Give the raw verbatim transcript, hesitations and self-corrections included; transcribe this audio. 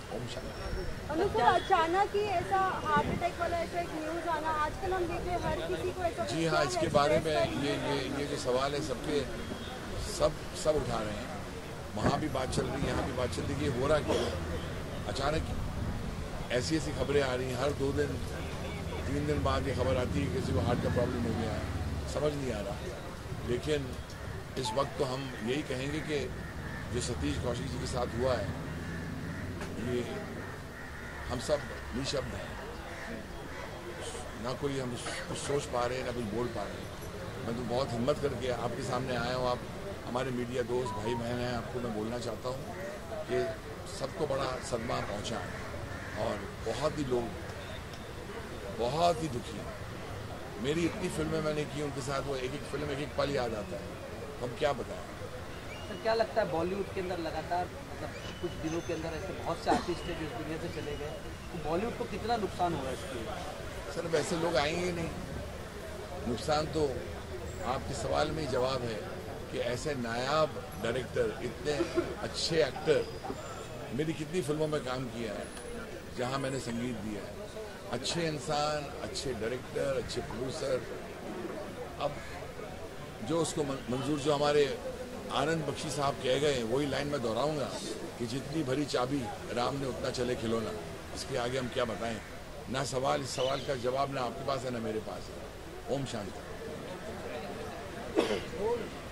ओम शांति। अनुसर अचानक ही ऐसा हार्ट अटैक वाला ऐसा एक न्यूज आना, आजकल हम देख रहे हैं हर किसी को ऐसा। जी हाँ, इसके बारे में ये ये ये जो सवाल है सबके सब सब उठा रहे हैं। वहाँ भी बात चल रही है, यहाँ भी बात चल रही है। ये हो रहा क्या है? अचानक ऐसी ऐसी खबरें आ रही हैं, हर दो दिन तीन दिन बाद ये खबर आती है किसी को हार्ट का प्रॉब्लम हो गया है, समझ नहीं आ रहा। लेकिन इस वक्त तो हम यही कहेंगे कि जो सतीश कौशिक जी के साथ हुआ है, ये हम सब निशब्द हैं, ना कोई हम कुछ सोच पा रहे हैं, ना कुछ बोल पा रहे हैं। मैं तो बहुत हिम्मत करके आपके सामने आया हूँ। आप हमारे मीडिया दोस्त भाई बहन हैं, आपको मैं बोलना चाहता हूँ कि सबको बड़ा सदमा पहुँचा है और बहुत ही लोग बहुत ही दुखी हैं। मेरी इतनी फिल्में मैंने की उनके साथ, वो एक एक फिल्म एक एक पल याद आता है, तो हम क्या बताएं। सर क्या लगता है बॉलीवुड के अंदर लगातार मतलब कुछ दिनों के अंदर ऐसे बहुत से आर्टिस्ट हैं जो इस दुनिया से चले गए, तो बॉलीवुड को कितना नुकसान होगा इसके? सर वैसे लोग आएंगे ही नहीं। नुकसान तो आपके सवाल में ही जवाब है कि ऐसे नायाब डायरेक्टर, इतने अच्छे एक्टर, मेरी कितनी फिल्मों में काम किया है जहां मैंने संगीत दिया है, अच्छे इंसान, अच्छे डायरेक्टर, अच्छे प्रोड्यूसर। अब जो उसको मंजूर, जो हमारे आनंद बख्शी साहब कह गए, वही लाइन में दोहराऊंगा कि जितनी भरी चाबी राम ने उतना चले खिलौना। इसके आगे हम क्या बताएं? ना सवाल, इस सवाल का जवाब ना आपके पास है ना मेरे पास है। ओम शांति।